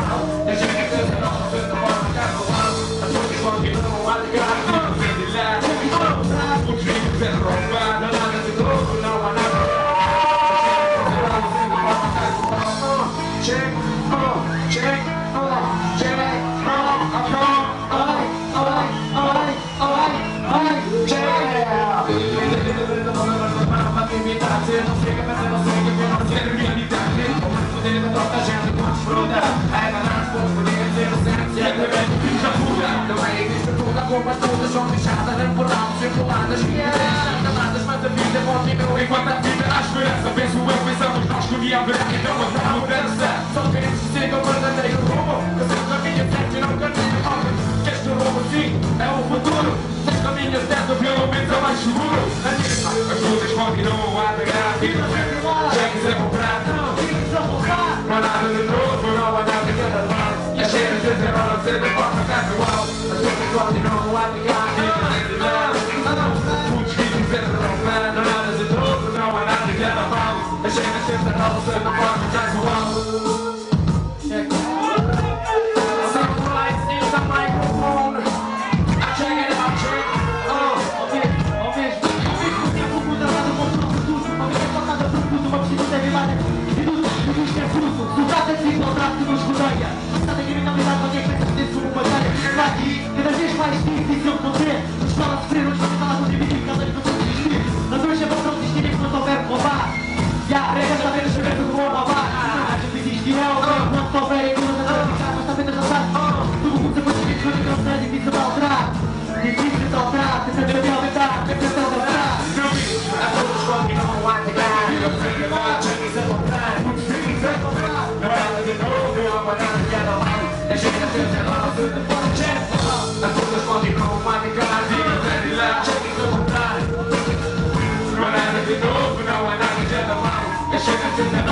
Todas são fechadas, empurradas, circuladas Camadas, mas a vida continua enquanto a vida há esperança Penso eu, pensamos nós que um dia haverá então uma mudança Só queremos que siga o verdadeiro rumo Que sempre caminha certo e não caminha óbvio Que este rumo sim é o futuro Se caminha certo pelo menos é mais seguro As lutas continuam a pegar a vida Chegues a comprar, não há nada de novo, não há nada que acabar E as cheiras de zero não ser de forma casual As lutas continuam a pegar I shake the shit that all of a sudden the fucking jack's around Some lights in the microphone I check it out, check Ao mesmo tempo controlado com o nosso tudo Uma vez focada por tudo, uma pesquisa derivada E tudo que é fruto Resultado é simples, o traço que nos rodeia Está da criminalidade, onde é que pensa que tem uma batalha Está aqui, cada vez mais difícil conter Nos fala a sofrer, hoje está a contribuir Cada vez para desistir Nas hoje é para não desistir enquanto houver roubar a regra está vendo os segredos do bom babar Acho que existe não, quando houver em todas as vezes Mas está vendo as razões Tudo mundo depois de tudo que não será difícil de alterar Difícil de alterar, tentando de aumentar Tentando de aumentar A todos continuam a pegar Eu sei que vai, chegues a comprar Muito simples a comprar Não é nada de novo, não há nada de anormal Deixem de ser zero, tudo de fora de chefe A todos continuam a pegar Eu sei que lá, chegues a comprar Não é nada de novo, não há nada de anormal Chega